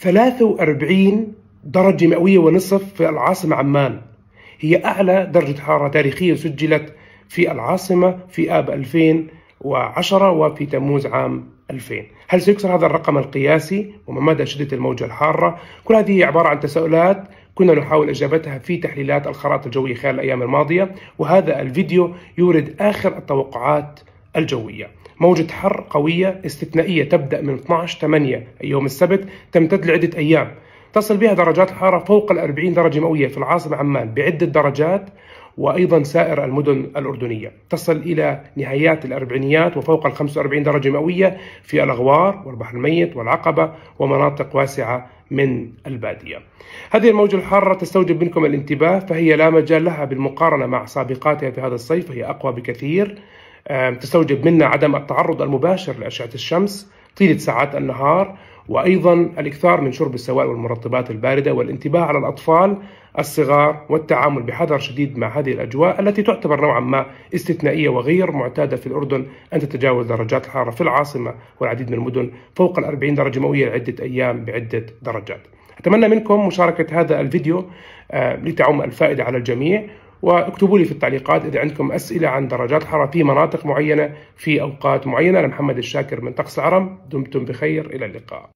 43 درجة مئوية ونصف في العاصمة عمان، هي أعلى درجة حرارة تاريخية سجلت في العاصمة في آب 2010 وفي تموز عام 2000. هل سيكسر هذا الرقم القياسي؟ وما مدى شدة الموجة الحارة؟ كل هذه عبارة عن تساؤلات كنا نحاول إجابتها في تحليلات الخرائط الجوية خلال الأيام الماضية، وهذا الفيديو يورد آخر التوقعات الجوية. موجة حر قوية استثنائية تبدأ من 12/8 يوم السبت تمتد لعدة أيام، تصل بها درجات الحرارة فوق 40 درجة مئوية في العاصمة عمان بعدة درجات، وأيضا سائر المدن الأردنية تصل إلى نهايات الأربعينيات وفوق 45 درجة مئوية في الأغوار والبحر الميت والعقبة ومناطق واسعة من البادية. هذه الموجة الحارة تستوجب منكم الانتباه، فهي لا مجال لها بالمقارنة مع سابقاتها في هذا الصيف، فهي أقوى بكثير. تستوجب منا عدم التعرض المباشر لأشعة الشمس طيلة ساعات النهار، وأيضا الإكثار من شرب السوائل والمرطبات الباردة، والانتباه على الأطفال الصغار، والتعامل بحذر شديد مع هذه الأجواء التي تعتبر نوعا ما استثنائية وغير معتادة في الأردن أن تتجاوز درجات الحرارة في العاصمة والعديد من المدن فوق 40 درجة مئوية لعدة أيام بعدة درجات. أتمنى منكم مشاركة هذا الفيديو لتعم الفائدة على الجميع، واكتبوا لي في التعليقات إذا عندكم أسئلة عن درجات الحرارة في مناطق معينة في أوقات معينة. أنا محمد الشاكر من طقس العرم، دمتم بخير، إلى اللقاء.